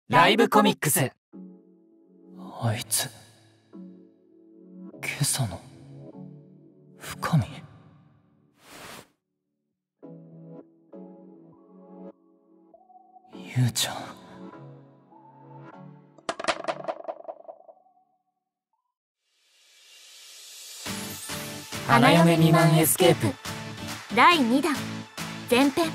ライブコミックス。 あいつ今朝の深見。ゆうちゃん。 花嫁未満エスケープ第2弾前編。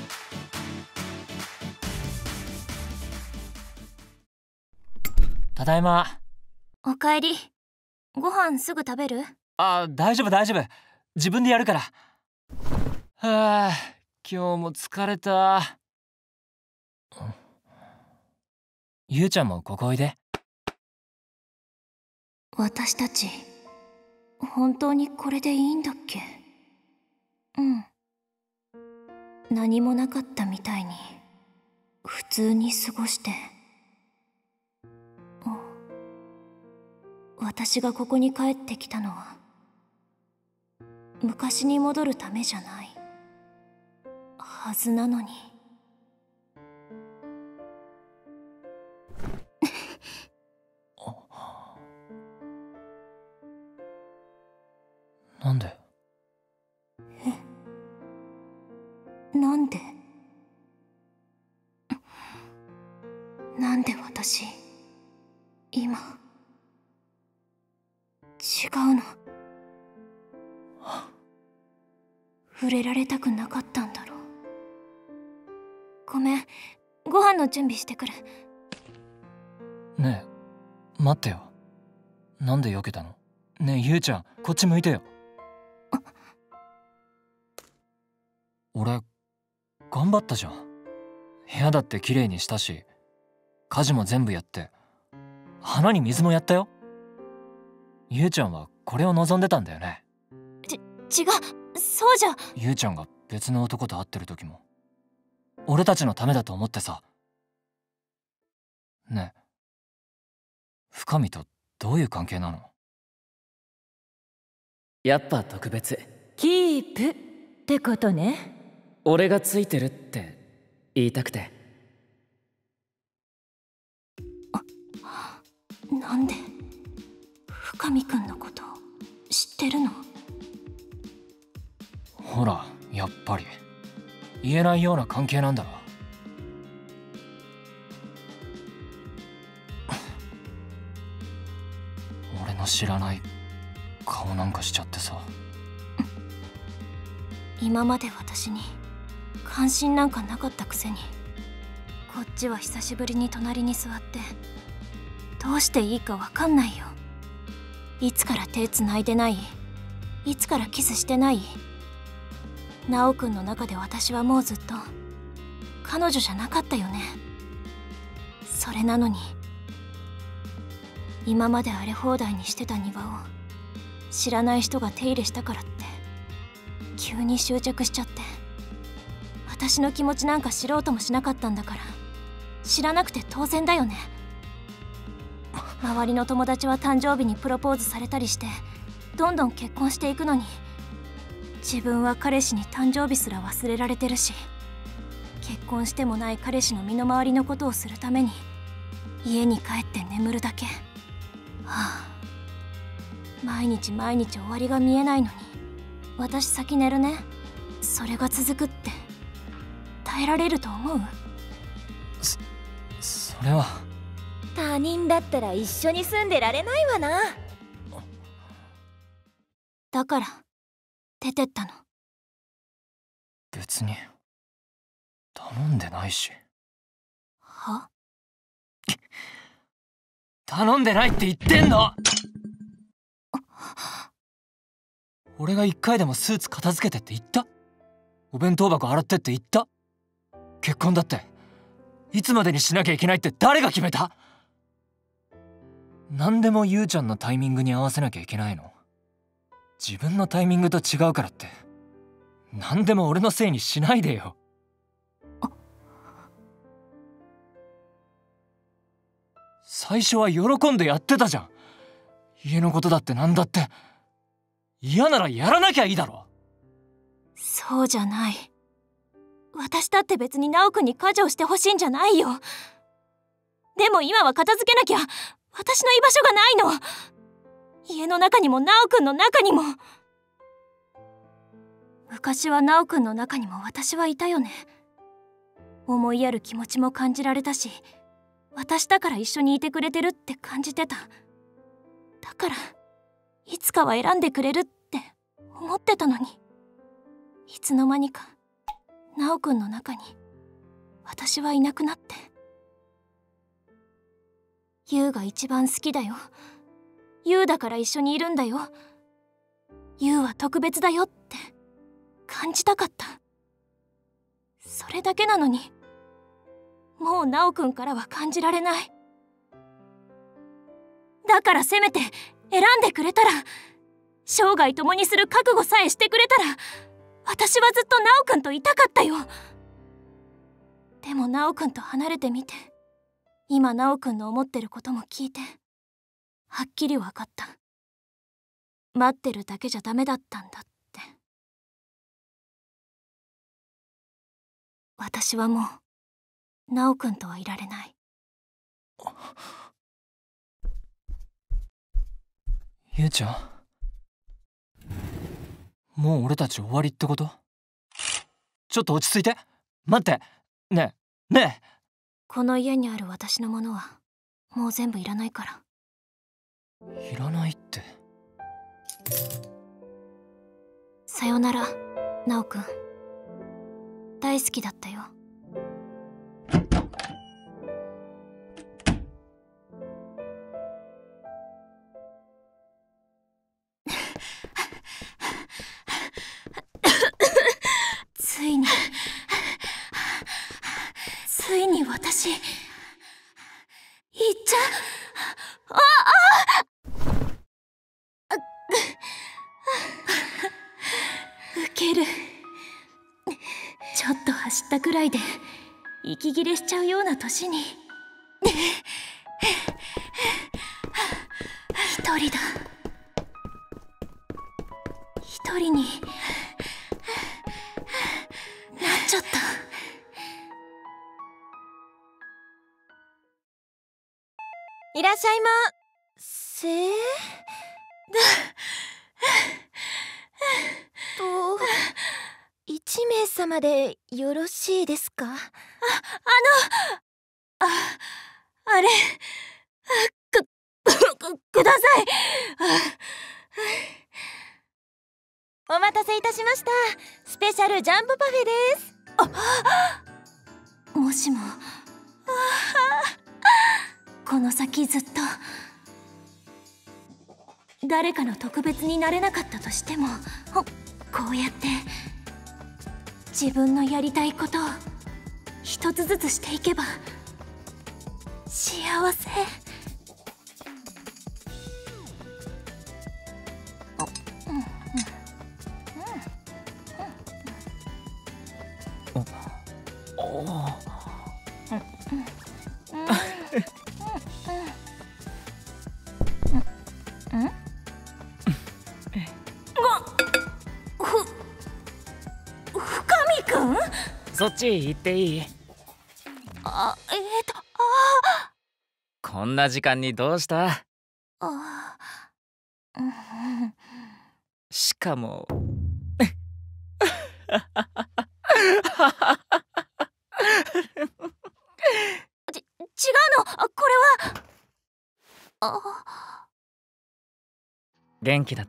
ただいま。 おかえり。ご飯すぐ食べる？ 大丈夫大丈夫、自分でやるから。はあ、今日も疲れた。ゆうちゃんもここおいで。 私たち本当にこれでいいんだっけ？うん、何もなかったみたいに普通に過ごして。私がここに帰ってきたのは昔に戻るためじゃないはずなのに。 なんで？ なんで？なんで私今違うの？触れられたくなかったんだろう。ごめん、ご飯の準備してくる。 ねえ、待ってよ。なんで避けたの？ねえゆうちゃん、こっち向いてよ。俺頑張ったじゃん。部屋だって綺麗にしたし、家事も全部やって、花に水もやったよ。ゆうちゃんはこれを望んでたんだよね。 違う、そうじゃ。 ゆうちゃんが別の男と会ってる時も俺たちのためだと思ってさ。ねえ、深見とどういう関係なの？ やっぱ特別。 キープってことね。 俺がついてるって言いたくて。 なんで深見くんのこと知ってるの？ ほら、やっぱり言えないような関係なんだろ。俺の知らない顔なんかしちゃってさ。 今まで私に関心なんかなかったくせに、こっちは久しぶりに隣に座ってどうしていいかわかんないよ。いつから手つないでない？いつからキスしてない？ナオくんの中で私はもうずっと彼女じゃなかったよね。それなのに今まで荒れ放題にしてた庭を知らない人が手入れしたからって急に執着しちゃって。私の気持ちなんか知ろうともしなかったんだから、知らなくて当然だよね。周りの友達は誕生日にプロポーズされたりしてどんどん結婚していくのに、自分は彼氏に誕生日すら忘れられてるし、結婚してもない彼氏の身の回りのことをするために家に帰って眠るだけ。毎日毎日終わりが見えないのに、私先寝るね、それが続くって耐えられると思う？ それは。 他人だったら一緒に住んでられないわな。 だから出てったの。 別に頼んでないし。 は？ 頼んでないって言ってんの。俺が一回でもスーツ片付けてって言った？お弁当箱洗ってって言った？結婚だっていつまでにしなきゃいけないって誰が決めた？何でもゆうちゃんのタイミングに合わせなきゃいけないの？自分のタイミングと違うからって何でも俺のせいにしないでよ。最初は喜んでやってたじゃん。家のことだって何だって。嫌ならやらなきゃいいだろ。 そうじゃない。私だって別にナオくんに家事をしてほしいんじゃないよ。 でも今は片付けなきゃ。私の居場所がないの。家の中にもナオくんの中にも。昔はナオくんの中にも私はいたよね。思いやる気持ちも感じられたし、私だから一緒にいてくれてるって感じてた。だからいつかは選んでくれるって思ってたのに、いつの間にかナオくんの中に私はいなくなって。ユウが一番好きだよ。ユウだから一緒にいるんだよ。ユウは特別だよって感じたかった。それだけなのに、もうナオくんからは感じられない。だからせめて選んでくれたら、生涯共にする覚悟さえしてくれたら、私はずっとナオくんといたかったよ。でもナオくんと離れてみて、今ナオくんの思ってることも聞いて、はっきり分かった。待ってるだけじゃダメだったんだって。私はもうナオくんとはいられない。 ゆうちゃん、もう俺たち終わりってこと？ちょっと落ち着いて。待って。ねえねえ。 この家にある私のものはもう全部いらないから。 いらないって。 さよなら、ナオくん。大好きだったよ。ついに私、行っちゃウケる。ちょっと走ったくらいで息切れしちゃうような年に一人だ。一人になっちゃった。 いらっしゃいませと、1名様でよろしいですか？ あれ、ください。 お待たせいたしました。スペシャルジャンボパフェです。 もしもこの先ずっと誰かの特別になれなかったとしても、こうやって自分のやりたいことを一つずつしていけば幸せ。深見くん？ そっち行っていい？こんな時間にどうした？しかも違うの、これは。 元気だった？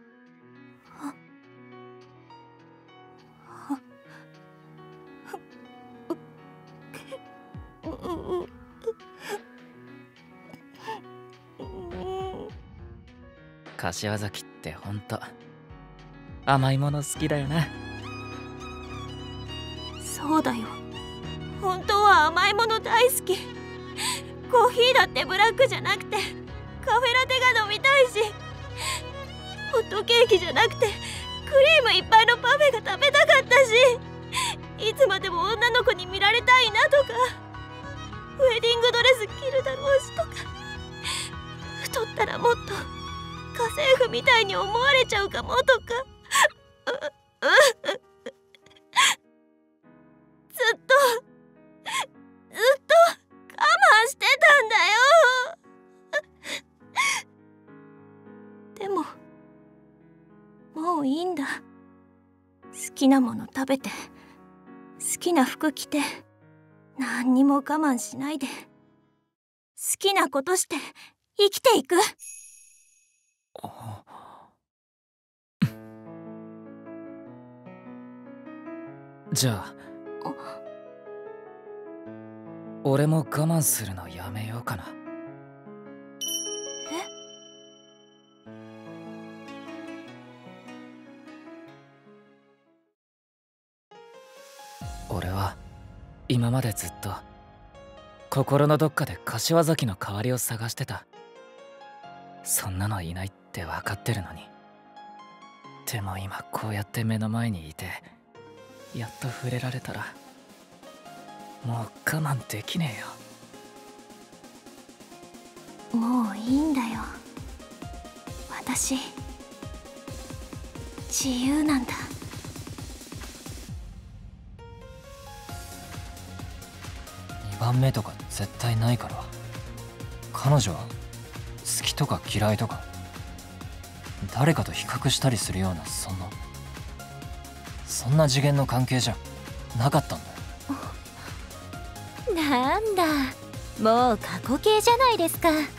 柏崎ってほんと甘いもの好きだよな。 そうだよ、本当は甘いもの大好き。コーヒーだってブラックじゃなくてカフェラテが飲みたいし、ホットケーキじゃなくてクリームいっぱいのパフェが食べたかったし、いつまでも女の子に見られたいなとか、ウェディングドレス着るだろうしとか、太ったらもっと家政婦みたいに思われちゃうかもとかずっと我慢してきなもの食べて好きな服着て何にも我慢しないで好きなことして生きていく。 じゃあ俺も我慢するのやめようかな。俺は今までずっと心のどっかで柏崎の代わりを探してた。そんなのいないって分かってるのに。でも今こうやって目の前にいてやっと触れられたらもう我慢できねえよ。 もういいんだよ。私自由なんだ。 2番目とか絶対ないから。彼女は好きとか嫌いとか誰かと比較したりするようなそんな次元の関係じゃなかったんだよ。 なんだ、もう過去形じゃないですか。 違う、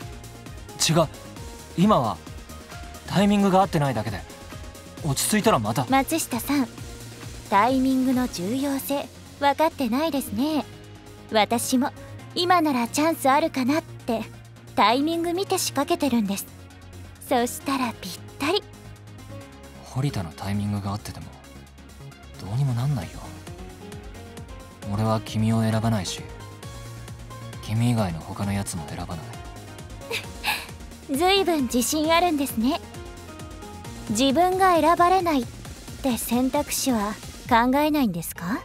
今はタイミングが合ってないだけで、落ち着いたらまた。 松下さん、タイミングの重要性分かってないですね。私も今ならチャンスあるかなってタイミング見て仕掛けてるんです。そしたらぴったり。 堀田のタイミングが合っててもどうにもなんないよ。俺は君を選ばないし、君以外の他のやつも選ばない。 ずいぶん自信あるんですね。自分が選ばれないって選択肢は考えないんですか？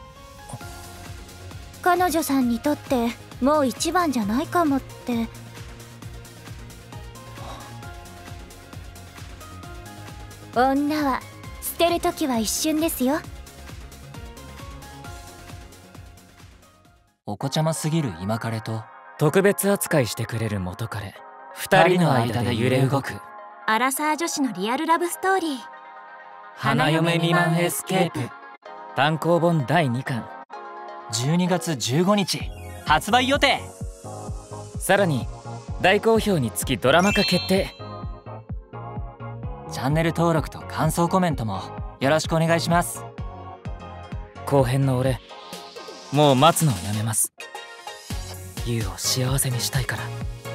彼女さんにとってもう一番じゃないかもって。女は捨てるときは一瞬ですよ。 お子ちゃますぎる今彼と特別扱いしてくれる元彼、二人の間で揺れ動くアラサー女子のリアルラブストーリー、 花嫁未満エスケープ単行本第2巻、 12月15日発売予定。 さらに大好評につきドラマ化決定。 チャンネル登録と感想コメントもよろしくお願いします。 後編の俺もう待つのをやめます。優を幸せにしたいから。